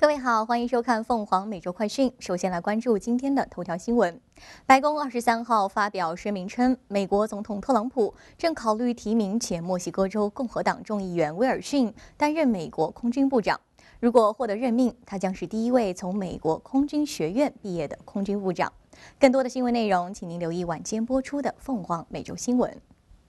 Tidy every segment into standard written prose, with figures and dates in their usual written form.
各位好，欢迎收看凤凰每周快讯。首先来关注今天的头条新闻。白宫23号发表声明称，美国总统特朗普正考虑提名前墨西哥州共和党众议员威尔逊担任美国空军部长。如果获得任命，他将是第一位从美国空军学院毕业的空军部长。更多的新闻内容，请您留意晚间播出的凤凰每周新闻。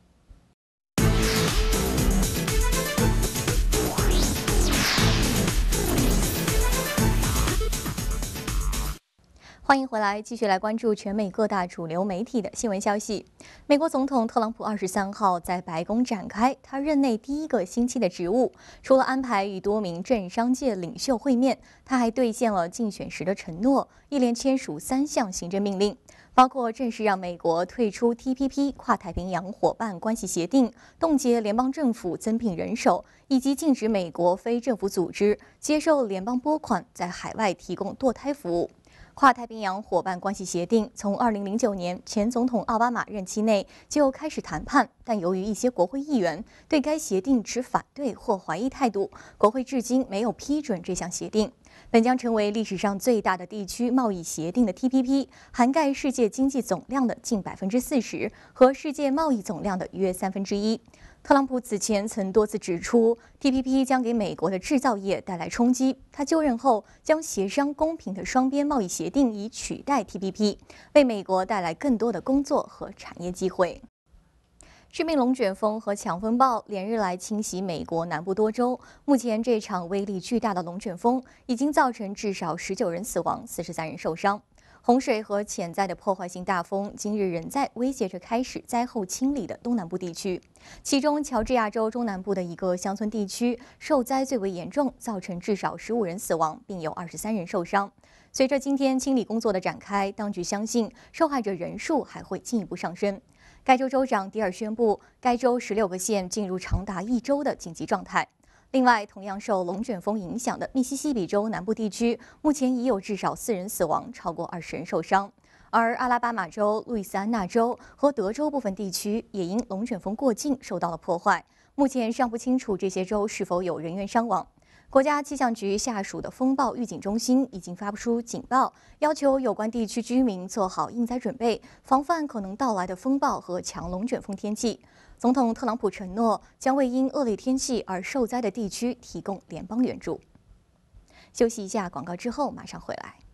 欢迎回来，继续来关注全美各大主流媒体的新闻消息。美国总统特朗普23号在白宫展开他任内第一个星期的职务，除了安排与多名政商界领袖会面，他还兑现了竞选时的承诺，一连签署3项行政命令，包括正式让美国退出 TPP 跨太平洋伙伴关系协定，冻结联邦政府增聘人手，以及禁止美国非政府组织接受联邦拨款，在海外提供堕胎服务。跨太平洋伙伴关系协定从2009年前总统奥巴马任期内就开始谈判，但由于一些国会议员对该协定持反对或怀疑态度，国会至今没有批准这项协定。本将成为历史上最大的地区贸易协定的 TPP， 涵盖世界经济总量的近40%和世界贸易总量的约1/3。特朗普此前曾多次指出 ，TPP 将给美国的制造业带来冲击。他就任后将协商公平的双边贸易协定以取代 TPP， 为美国带来更多的工作和产业机会。致命龙卷风和强风暴连日来侵袭美国南部多州。目前，这场威力巨大的龙卷风已经造成至少19人死亡，43人受伤。洪水和潜在的破坏性大风今日仍在威胁着开始灾后清理的东南部地区，其中乔治亚州中南部的一个乡村地区受灾最为严重，造成至少15人死亡，并有23人受伤。随着今天清理工作的展开，当局相信受害者人数还会进一步上升。该州州长迪尔宣布，该州16个县进入长达1周的紧急状态。另外，同样受龙卷风影响的密西西比州南部地区，目前已有至少4人死亡，超过20人受伤。而阿拉巴马州、路易斯安那州和德州部分地区也因龙卷风过境受到了破坏，目前尚不清楚这些州是否有人员伤亡。国家气象局下属的风暴预警中心已经发布出警报，要求有关地区居民做好应灾准备，防范可能到来的风暴和强龙卷风天气。总统特朗普承诺将为因恶劣天气而受灾的地区提供联邦援助。休息一下广告之后马上回来。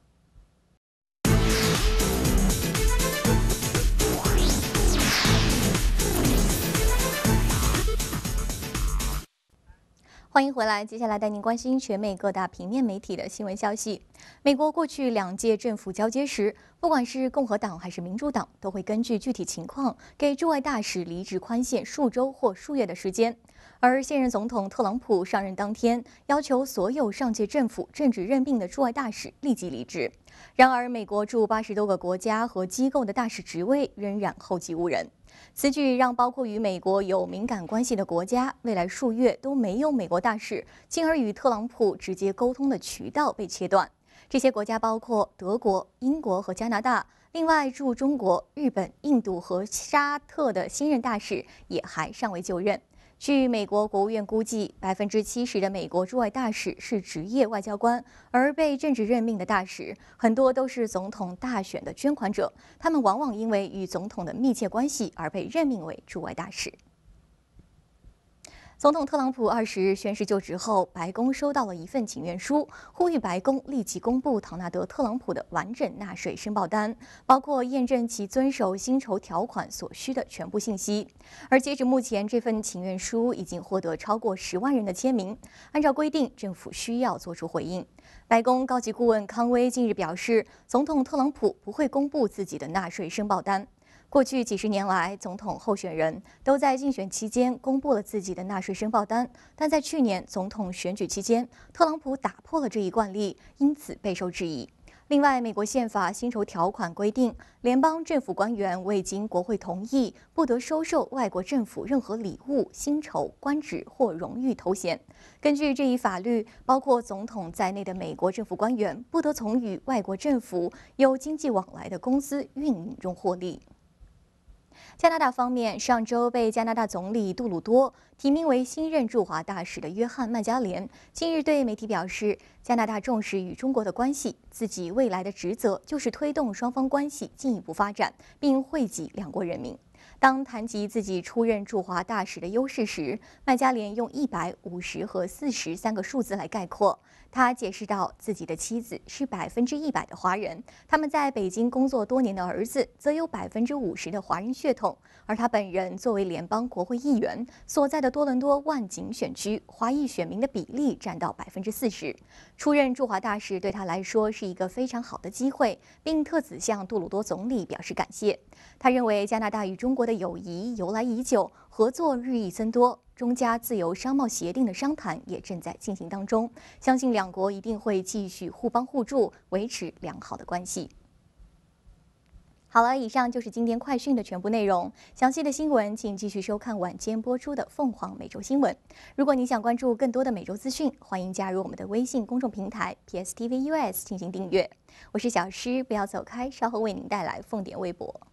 欢迎回来，接下来带您关心全美各大平面媒体的新闻消息。美国过去2届政府交接时，不管是共和党还是民主党，都会根据具体情况给驻外大使离职宽限数周或数月的时间。而现任总统特朗普上任当天，要求所有上届政府正式任命的驻外大使立即离职。然而，美国驻80多个国家和机构的大使职位仍然后继无人。此举让包括与美国有敏感关系的国家未来数月都没有美国大使，进而与特朗普直接沟通的渠道被切断。这些国家包括德国、英国和加拿大。另外，驻中国、日本、印度和沙特的新任大使也还尚未就任。据美国国务院估计，70%的美国驻外大使是职业外交官，而被政治任命的大使很多都是总统大选的捐款者，他们往往因为与总统的密切关系而被任命为驻外大使。总统特朗普20日宣誓就职后，白宫收到了一份请愿书，呼吁白宫立即公布唐纳德·特朗普的完整纳税申报单，包括验证其遵守薪酬条款所需的全部信息。而截至目前，这份请愿书已经获得超过10万人的签名。按照规定，政府需要做出回应。白宫高级顾问康威近日表示，总统特朗普不会公布自己的纳税申报单。过去几十年来，总统候选人都在竞选期间公布了自己的纳税申报单，但在去年总统选举期间，特朗普打破了这一惯例，因此备受质疑。另外，美国宪法薪酬条款规定，联邦政府官员未经国会同意，不得收受外国政府任何礼物、薪酬、官职或荣誉头衔。根据这一法律，包括总统在内的美国政府官员不得从与外国政府有经济往来的公司运营中获利。 加拿大方面，上周被加拿大总理杜鲁多提名为新任驻华大使的约翰·曼加连，近日对媒体表示，加拿大重视与中国的关系，自己未来的职责就是推动双方关系进一步发展，并惠及两国人民。当谈及自己出任驻华大使的优势时，麦加连用100、50和40三个数字来概括。他解释到，自己的妻子是100%的华人，他们在北京工作多年的儿子则有50%的华人血统，而他本人作为联邦国会议员，所在的多伦多万景选区华裔选民的比例占到40%。出任驻华大使对他来说是一个非常好的机会，并特此向杜鲁多总理表示感谢。他认为加拿大与中国的友谊由来已久，合作日益增多，中加自由商贸协定的商谈也正在进行当中，相信两国一定会继续互帮互助，维持良好的关系。好了，以上就是今天快讯的全部内容。详细的新闻，请继续收看晚间播出的凤凰美洲新闻。如果你想关注更多的美洲资讯，欢迎加入我们的微信公众平台 PSTV US 进行订阅。我是小诗，不要走开，稍后为您带来凤点微博。